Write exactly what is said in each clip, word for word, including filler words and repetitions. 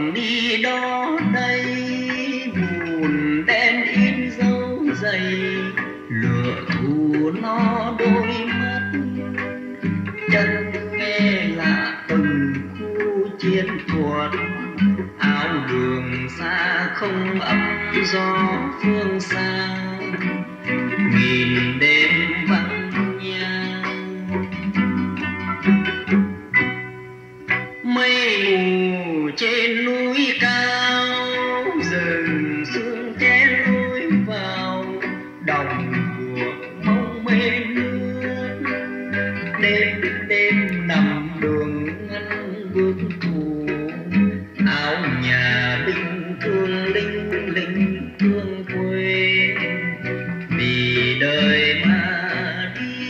thường đi đó đây, buồn đen in dấu giày, lửa thù nó đôi mắt. Chân nghe lạ từng khu chiến thuật, áo đường xa không ấm gió phương xa. Nghìn đêm vắng nhang, mây mù trên núi cao, rừng sương che lối vào đồng buộc mong mê nước. Đêm đêm nằm đường ngăn bước thù, áo nhà binh thương linh linh thương quê, vì đời mà đi.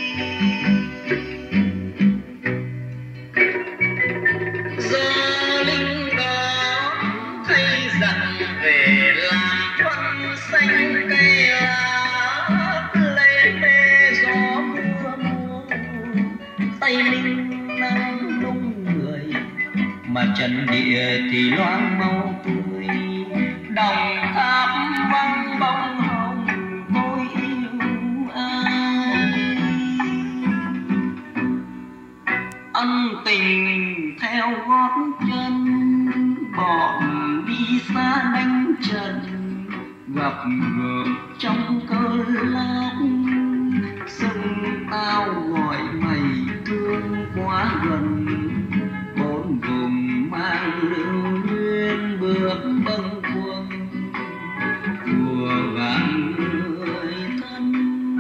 Do linh đó thay dặn về làm quân xanh cây lá, lấy mê gió mưa mùa, tay linh nắng nung người, mà trần địa thì loang mau tươi. Đồng tháp vắng bóng hồng tôi yêu ai, ân tình theo gót chân, bọn đi xa đánh trần, gặp ngược trong cơn lát. Sông tao gọi mày thương quá gần, bốn vùng mang lưu luyến bước bâng khuâng của vạn người thân.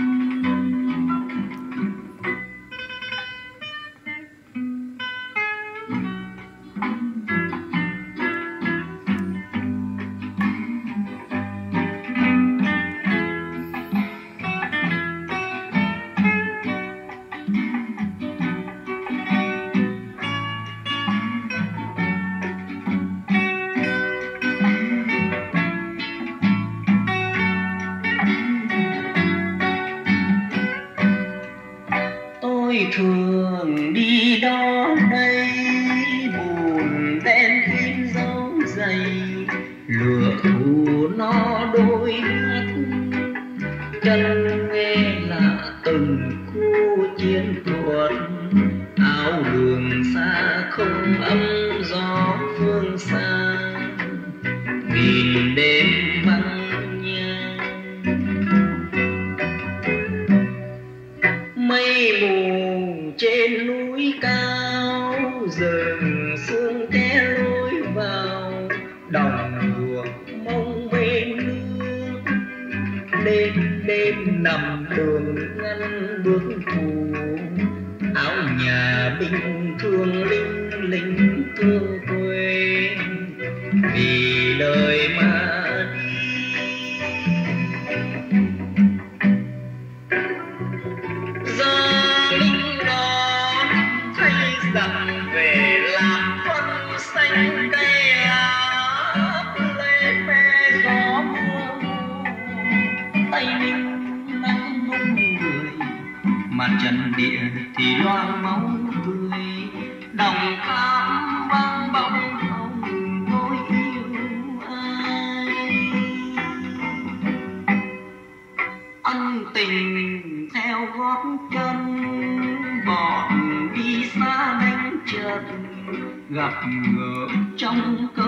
Tôi thường đi đó đây, buồn đen in dấu giày, lửa thù nó đôi mắt. Chân nghe lạ từng khu chiến thuật, áo đường xa không ấm gió phương xa. Nghìn đêm vắng nhang, mây mù trên núi cao, rừng sương che lối vào đồng ruộng mong mê nước. Đêm đêm nằm đường ngăn bước thù, áo nhà binh thương linh linh thương quê, vì đời mà đi. Do linh đó thay dặn về làm quân xanh cây lá, lê mê gió mưa, tay linh nắng nung người, mà trần địa thì loang máu tươi. Đồng tháp vắng bóng hồng tôi yêu ai, ân tình theo gót chân, bọn đi xa đánh trận, gặp ngược trong cơn